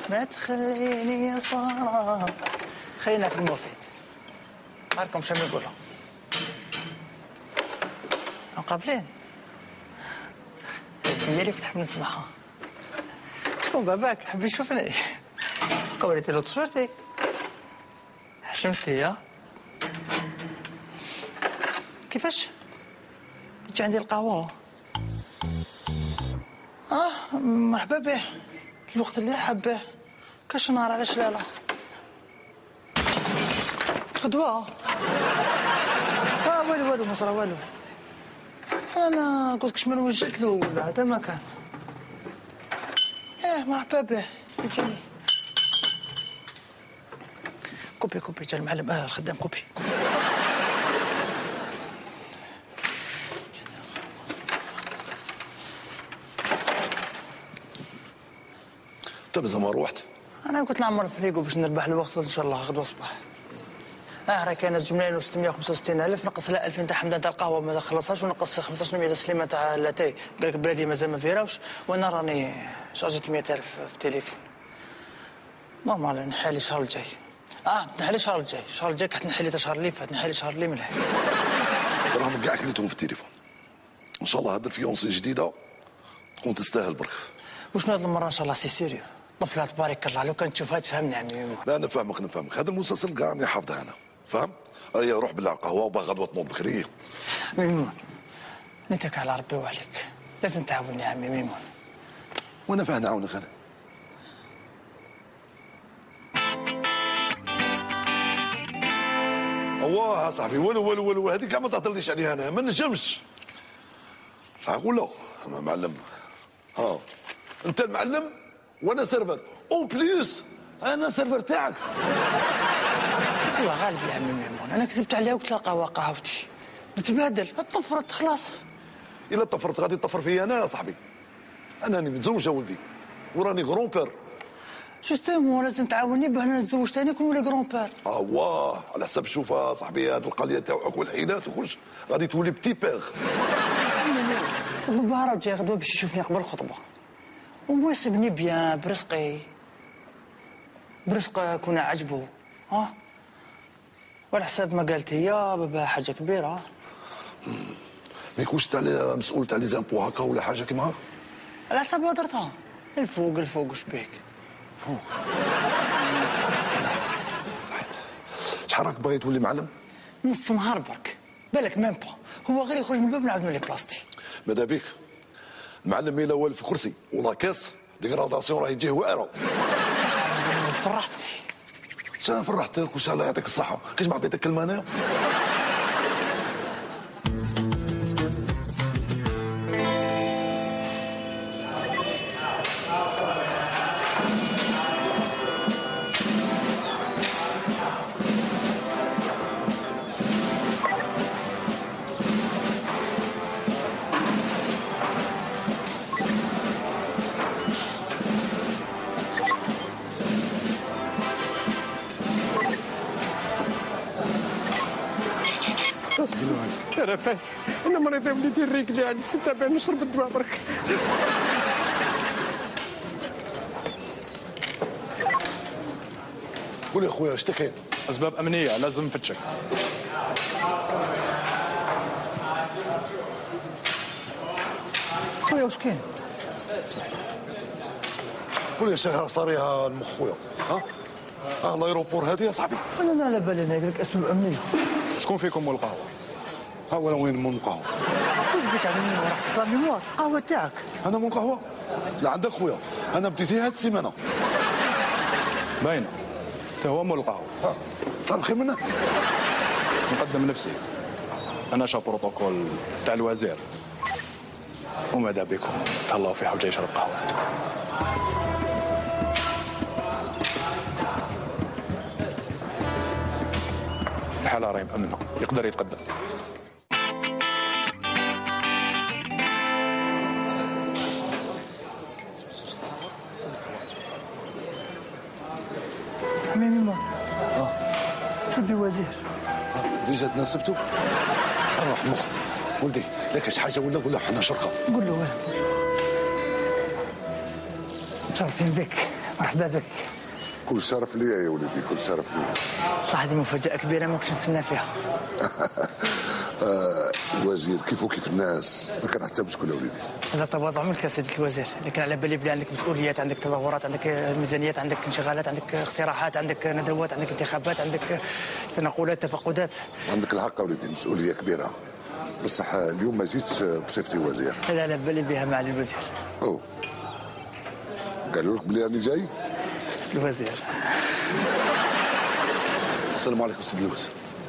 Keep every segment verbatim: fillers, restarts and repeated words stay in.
ما تخليني صار. خلينا في المفيد. هاكم شنو يقولوا؟ مقابلين. ديالي فتح من الصباح. شكون باباك حب يشوفني؟ قبلتي له تصويرتي. حشمتي يا؟ كيفاش؟ جي عندي القهوة. اه مرحبا به. الوقت اللي حبه كاش نهار علاش لا لا. غدوة. اه والو والو ما صرا والو. انا قلت كش من وجدت له ولا هذا ما كان. ايه مرحبا به يجيني. كوبي كوبي جا المعلم اه الخدام كوبي. طيب زعما روحت؟ انا قلت نعمر الفريقو باش نربح الوقت ان شاء الله غدوه الصباح. اه راه كاينه جملين وستمية وخمسة وستين الف نقص لها ألفين تاع حمدان تاع القهوه ما خلصهاش ونقص خمسطاش بالمية تاع سليمه تاع لاتاي قال لك بلادي مازال ما فيراوش وانا راني شارجيت مية الف في التليفون. نورمال نحالي الشهر الجاي. اه نحالي الشهر الجاي، الشهر الجاي كنت نحالي تاع الشهر اللي فات نحالي الشهر اللي مليح. راهم كاع كليتهم في التليفون. ان شاء الله هاد الفيونسي جديده تكون تستاهل برك. وشنو هاد المره ان شاء الله سي سيريو؟ طفلة تبارك الله لو كان تشوفها تفهمني عمي ميمون. لا نفهمك نفهمك هذا المسلسل كاع راني حافظه انا فاهم؟ هيا روح بلع قهوه وباغي غدوه تنوض بكري. ميمون نتاك على ربي وعليك لازم تعاوني يا عمي ميمون. وانا فاه نعاونك انا. اواه صاحبي والو والو والو هذيك كاع ما تهضرليش عليها انا ما نجمش. عقول لا انا معلم. ها انت المعلم وانا سيرفر او بليس انا سيرفر تاعك. الله غالب يا عمي ميمون انا كذبت عليها وقلت لها قهوه قهوتي نتبادل طفرت خلاص. الا طفرت غادي تطفر فيا انا يا صاحبي. انا راني متزوج ولدي وراني غرون بير. جوستومون لازم تعاوني باه انا نتزوج ثاني نكون ولي غرون بير. اه واه على حسب شوف صاحبي هاد القضيه تاعك والحيدات وكلش غادي تولي بتي بير. بابا راه جاي غدوه باش يشوفني قبل الخطبه ومواسبني بيان برزقي برزق كون عجبو ها. وعلى حساب ما قالت هي بابا حاجه كبيره. ما يكونش تاع مسؤول تاع لي زامبو هكا ولا حاجه كيما هكا. على حساب هضرتها الفوق الفوق وش بيك؟ فوق صحيت. شحال راك باغي تولي معلم؟ نص نهار برك بالك ميم با هو غير يخرج من الباب نعاود نولي بلاصتي. ماذا بيك المعلم الا والف في كرسي ولا كاس ديغراداسيون راه يجيه واعره. صح فرحتني. شنو فرحتك وش الله يعطيك الصحه كاش ما عطيتك كلمه انايا. انا فاهم انا مريض وليدي الريق جاي عند السته باش نشرب الدواء برك. قول يا خويا اش كاين؟ اسباب امنيه لازم نفتشك. خويا واش كاين؟ قول يا شيخ صاريها المخ خويا ها؟ اه الايروبور هذه يا صاحبي. انا لا على بالي انا قال لك اسباب امنيه. شكون فيكم مول القهوه؟ ها ولا وين مول القهوه؟ واش بك عمي ميمون راح تطلع ميموار القهوه تاعك. انا مول القهوه؟ لا عندك خويا انا بديتي هاد السيمانه. باينه انت هو مول القهوه. ها طال خير منك. نقدم نفسي انا شاف بروتوكول تاع الوزير وماذا بكم الله في حاجه يشرب قهوه. الحاله راهي مأمنه يقدر يتقدم. عمي ميمون اه سبي وزير. ديجا تناسبتو؟ اروح مخ ولدي لك شي حاجه ولا ولا حنا شرطه. قول له وين؟ متشرفين بك مرحبا بك. كل شرف ليا يا ولدي، كل شرف ليا. صح هذه مفاجأة كبيرة ما كنتش نستنى فيها. آه الوزير كيف وكيف الناس، ما كان حتى بشكون يا وليدي. هذا تواضع منك يا سيدة الوزير، لكن على بالي بلي عندك مسؤوليات، عندك تظاهرات، عندك ميزانيات، عندك انشغالات، عندك اقتراحات، عندك ندوات، عندك انتخابات، عندك تنقلات، تفقدات. عندك الحق يا وليدي، مسؤولية كبيرة. بصح اليوم ما جيتش بصفتي وزير. لا على بالي بها معالي الوزير. أوه قالوا لك بلي راني جاي؟ سيد الوزير. السلام عليكم سيدي الوزير.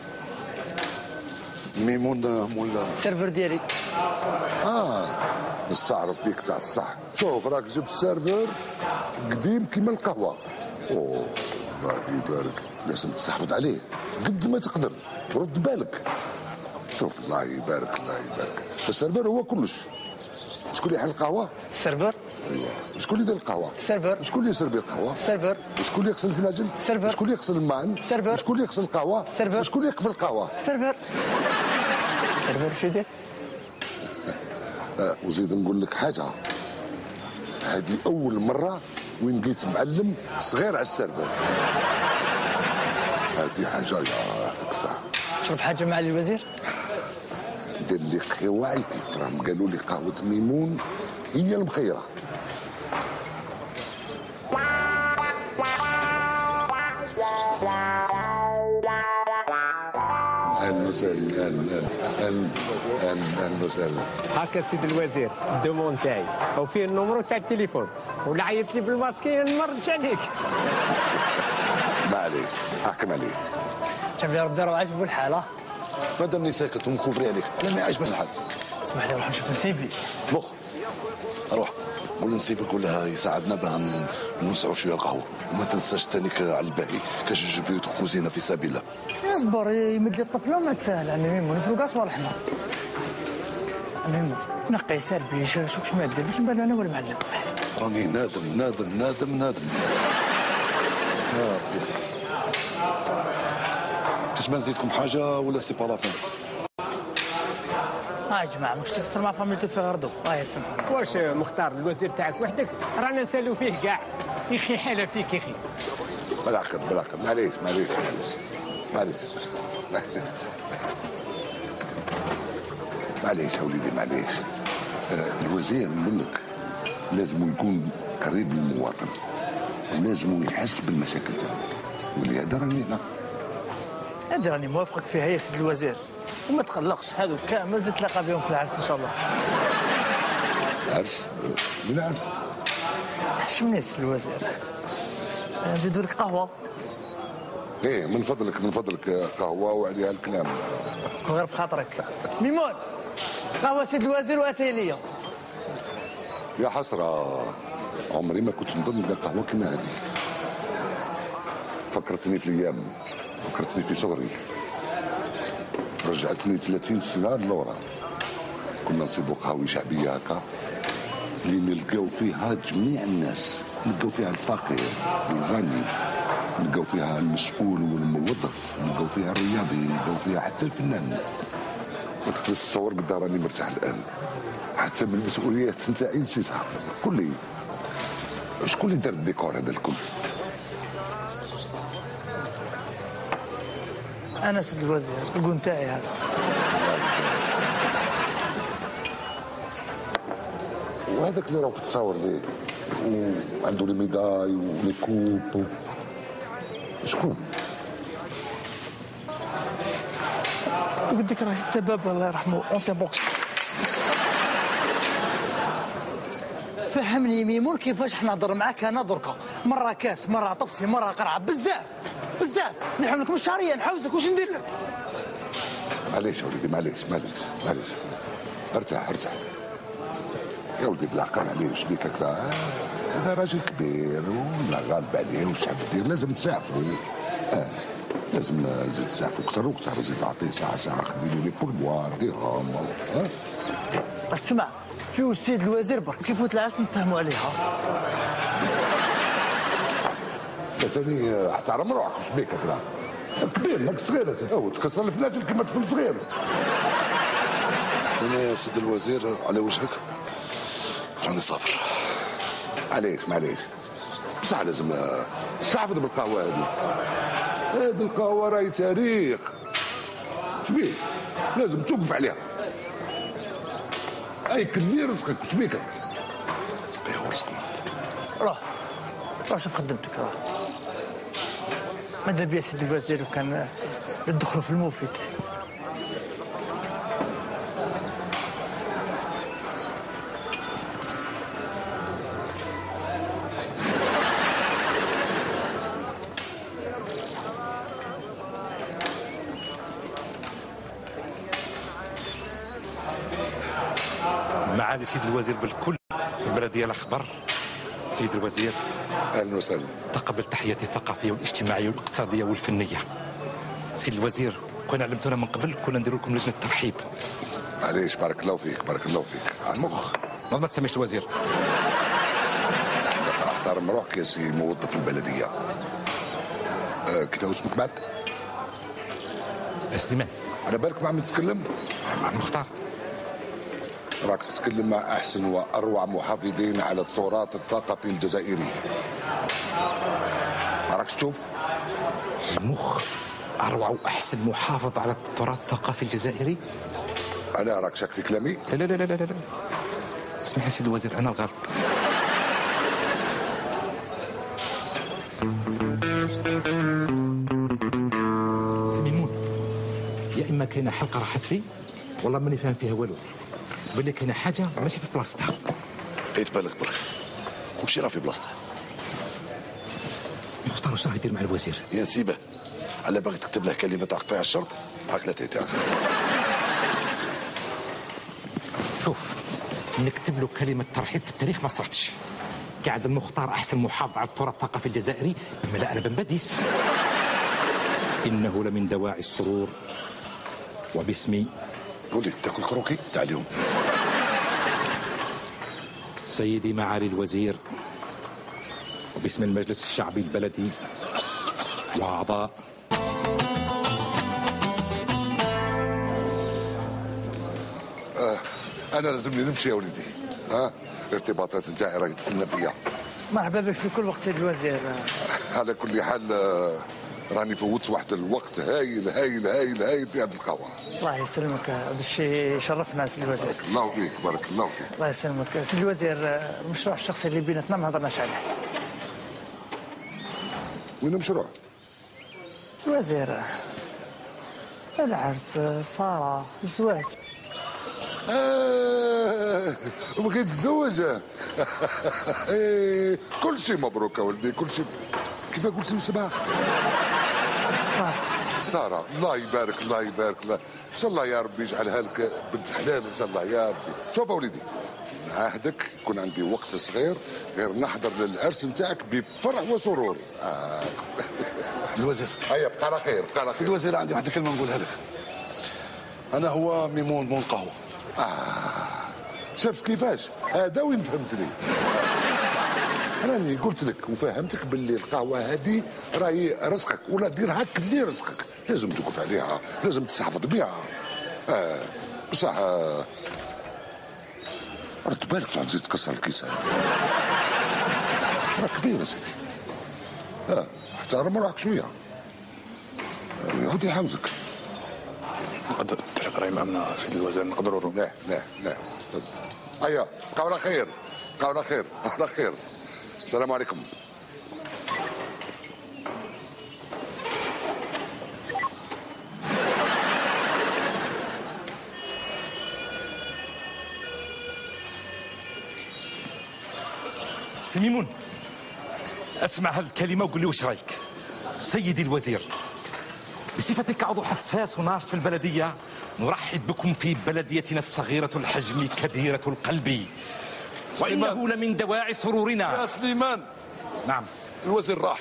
ميمون مول السيرفر ديالي. اه نستعرف فيك تاع الصح. شوف راك جبت سيرفر قديم كيما القهوه. اوه الله يبارك، لازم تحافظ عليه قد ما تقدر، رد بالك. شوف الله يبارك الله يبارك، السيرفر هو كلش. شكون اللي يحل القهوه؟ السيرفر. ايوا شكون اللي يدير القهوه؟ السيرفر. شكون اللي يسربي القهوه؟ السيرفر. شكون اللي يغسل الفناجل؟ السيرفر. شكون اللي يغسل الماء؟ السيرفر. شكون اللي يغسل القهوه؟ السيرفر. شكون اللي يقفل القهوه؟ السيرفر. السيرفر شو يدير؟ آه وزيد نقول لك حاجه، هذه اول مره وين لقيت معلم صغير على السيرفر. هذه حاجه يا يعطيك الصحه. تشرب حاجه معالي الوزير؟ دير لي قهوه على الكيف، راهم قالوا لي قهوه ميمون هي المخيره. اهلا وسهلا اهلا اهلا اهلا اهلا وسهلا. هاكا سيد الوزير الدومون تاعي وفيه النمرو تاع التليفون، ولا عيط لي بالماسكين نمرج عليك. معليش احكم عليك. شوف يا ربي راه عجبو الحال. مادامني ساكت ونكوفري عليك، انا ما يعجبني الحال. اسمح لي نروح نشوف نسيبي. مخ روح قول لنسيبك قول لها يساعدنا باه نوسعوا شويه القهوه، وما تنساش تانيك على الباقي كاش جبيوت كوزينه في سبيل الله. اصبر يمد لي الطفله وما تسهل عمي ميمون نفرقوا صوالحنا. ميمون نقي سربي شوكش ما دير باش نبان انا ولا المعلم. راني نادم نادم نادم نادم. يا ربي كاش ما نزيدكم حاجه ولا سيباراتنا؟ ها يا جماعه ماكش تكسر مع فاميلتو في غردو. اه يسمحوا. واش مختار الوزير تاعك وحدك؟ رانا نسالو فيه كاع. يا اخي حاله فيك يا اخي. بالعقل بالعقل معليش معليش معليش معليش معليش يا وليدي معليش. آه الوزير نقول لك لازم يكون قريب من المواطن، ولازم يحس بالمشاكل تاعو، ولهذا راني هنا. هذه راني موافقك فيها يا سيد الوزير، وما تقلقش هذو كامل زيد تلاقى بهم في العرس ان شاء الله. العرس؟ من العرس؟ حشمني يا سيد الوزير. نزيدوا لك قهوه. ايه من فضلك من فضلك قهوه وعليها الكلام. وغير بخاطرك. ميمون قهوه سيد الوزير واتي ليا. يا حسره عمري ما كنت نظن نلقى قهوه كيما هذه. فكرتني في الايام، فكرتني في صغري، رجعتني ثلاثين سنه لورا. كنا نصيبوا قهاوي شعبيه هكا اللي نلقاو فيها جميع الناس، نلقاو فيها الفقير الغني، نلقاو فيها المسؤول والموظف، نلقاو فيها الرياضي، نلقاو فيها حتى الفنان. ما تقدرش تصور قد راني مرتاح الان، حتى من المسؤوليات نتاعي نسيتها. قول لي شكون اللي دار الديكور هذا الكل؟ انا سيد الوزير القون تاعي هذا. وهذاك اللي راك تصور ليه وعنده لي ميداي ولي كوب شكون؟ قلت لك راه الدبابه الله يرحمه اونسيان بوكس. فهمني ميمون كيفاش نهضر معاك انا دركا، مره كاس مره طفسي مره قرعه بزاف بزاف. نحملك من الشهريه نحوزك واش ندير لك؟ معليش يا وليدي معليش معليش معليش ارتاح ارتاح يا ولدي بالعقل معليش بيك هكذا. هذا راجل كبير ولا غالب عليه وش حاب دير، لازم تسعفوا. آه. لازم زيد تسعفوا اكثر واكثر، زيد تعطيه ساعه ساعه خديلو لي بولبوار ديرهم. ها اسمع في وش سيد الوزير برك كيف فوت العرس نتفاهموا عليها. ثاني احترم روحك واش بيك هكذا كبير ماك صغير هو تكسر الفلاجل كيما طفل صغير. انا يا سيد الوزير على وجهك راني صابر. معليش معليش بصح لازم تستحفظ بالقهوه هذه. هذه القهوه راهي تاريخ. شبيه؟ لازم توقف عليها. اي كلي رزقك شبيك؟ سقيه ورزقنا. راه راه شوف خدمتك راه. ماذا بيا سيدي الوزير وكان ندخلوا في المفيد. معالي سيد الوزير بالكل البلديه الاخبار. سيد الوزير اهلا وسهلا. تقبل تحياتي الثقافيه والاجتماعيه والاقتصاديه والفنيه. سيد الوزير كنا علمتونا من قبل كنا نديروا لكم لجنه ترحيب. معليش بارك الله فيك بارك الله فيك. مخ ما تسميش الوزير. احترم روحك يا سي موظف البلديه. أه كيف اسمك بعد؟ سليمان. على بالك ما عم تتكلم؟ مع المختار. راك تتكلم مع احسن واروع محافظين على التراث الثقافي الجزائري. ما راكش تشوف؟ المخ اروع واحسن محافظ على التراث الثقافي الجزائري. انا راك شاك في كلامي؟ لا لا لا لا لا, لا. اسمح لي سيد الوزير انا الغلط. سميمون يا اما كاينه حلقه راحت لي والله ماني فاهم فيها والو. تبان لي كاينه حاجه ماشي في بلاصتها. يتبان لك بالخير كلشي راه في بلاصته. مختار واش راه يدير مع الوزير؟ يا نسيبه على باغي تكتب له كلمه تقطيع الشرط هاك لا تيتاع. شوف نكتب له كلمه ترحيب في التاريخ ما صرتش. قاعد المختار احسن محافظ على التراث الثقافي الجزائري. اما لا انا بنبديس. انه لمن دواعي السرور وباسمي ولي تاكل كروكي تاع اليوم. سيدي معالي الوزير وباسم المجلس الشعبي البلدي واعضاء آه انا لازمني نمشي يا وليدي. ها آه. ارتباطات نتاعي راهي تستنى فيا. مرحبا بك في كل وقت سيد الوزير. على كل حال آه راني فوتت واحد الوقت هايل هايل هايل هايل في هذه القهوه. الله يسلمك هذا الشيء شرفنا سيدي الوزير. بارك الله فيك بارك الله فيك. الله يسلمك سيدي الوزير. المشروع الشخصي اللي بيناتنا ما هضرناش عليه. وين المشروع؟ سيدي الوزير العرس ساره الزواج. آه بغيت تتزوج. كل شيء مبروك يا ولدي كل شيء. كيف قلت اسمها؟ ساره. ساره الله يبارك الله يبارك الله. ان شاء الله يا ربي يجعلها لك بنت حلال ان شاء الله يا ربي. شوف يا وليدي نعاهدك يكون عندي وقت صغير غير نحضر للعرس نتاعك بفرح وسرور. آه. سيدي الوزير هيا بقى على خير بقى على سيدي خير. الوزير عندي واحد الكلمه نقولها لك. انا هو ميمون مول القهوه. آه شفت كيفاش؟ هذا وين فهمتني؟ راني قلت لك وفهمتك باللي القهوه هذه راهي رزقك ولا ديرها كلي رزقك. لازم توقف عليها لازم تستحفظ بها. آه بصح آه رد بالك تعود تزيد تكسر الكيسان. راه كبير يا سيدي. اه احترم روحك شويه. يعود يحوزك. نقدر تحرق راي امامنا سيدي الوزير نقدروا. لا لا لا. هيا بقاو على خير بقاو على خير على خير. السلام عليكم. سميمون اسمع هذه الكلمه وقول لي واش رايك. سيدي الوزير بصفتك كعضو حساس وناشط في البلديه نرحب بكم في بلديتنا الصغيره الحجم كبيره القلب وانه لمن دواعي سرورنا. يا سليمان. نعم الوزير راح.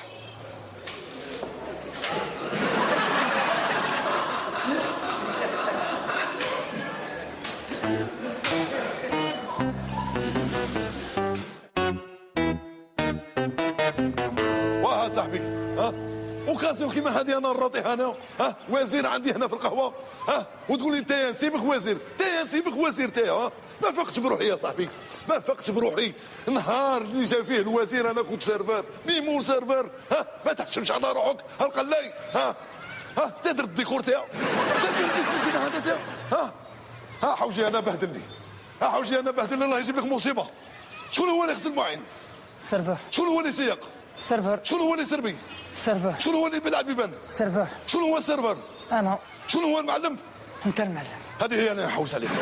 واه صاحبي ها اوكازيون كيما هذه انا نراضيها انا. ها وزير عندي هنا في القهوه. ها وتقول لي انت نسيبك وزير انت نسيبك وزير انت. ها ما فقتش بروحي يا صاحبي. ما فقت بروحي نهار اللي جا فيه الوزير انا كنت سيرفر ميمون سيرفر. ها ما تحشمش على روحك هالقلاي. ها ها تدر الديكور تاعو تدر الديكور كيما هذا تاعو. ها ها حوجي انا بهدلني. ها حوجي انا بهدلني الله يجيب لك مصيبه. شكون هو اللي يغسل المعين؟ سيرفر. شكون هو اللي سيق؟ سيرفر. شكون هو اللي سربي؟ سيرفر. شكون هو اللي بيلعب بيبان؟ سيرفر. شكون هو السيرفر؟ انا. شكون هو المعلم؟ انت المعلم. هذه هي انا نحوس عليها.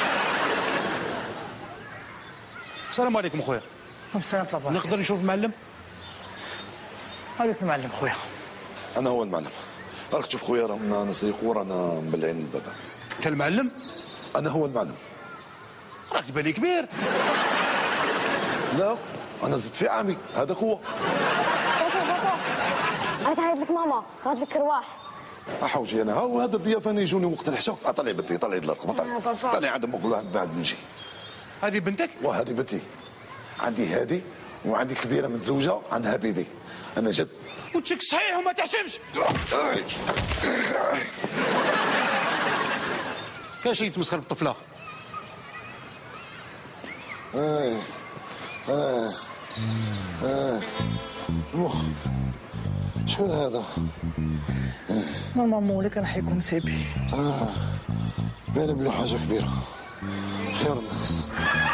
السلام عليكم خويا. السلام ورحمة الله. نقدر نشوف المعلم؟ هذاك المعلم خويا. انا هو المعلم. راك تشوف خويا رانا نسيقوا رانا مبلعين الباب. انت المعلم؟ انا هو المعلم. راك تبالي كبير. لا انا زدت في عامي هذاك هو. بابا بابا انا تعيط لك ماما غاد لك رواح. احوجي انا هاو هذا الضيافه يجوني وقت العشاء. طلعي بنتي طلعي لكم طلعي طلعي عند امك ولا بعد نجي. هذه بنتك؟ وهذه بنتي. عندي هذه وعندي كبيره متزوجه عندها بيبي. انا جد. وتشك صحيح وما تحشمش. كاين شي يتمسخر بالطفله. اه اه اه مخ شكون هذا؟ نورمالمون اللي كان حيكون سيبي. اه باين بلي حاجه كبيره. خير الناس.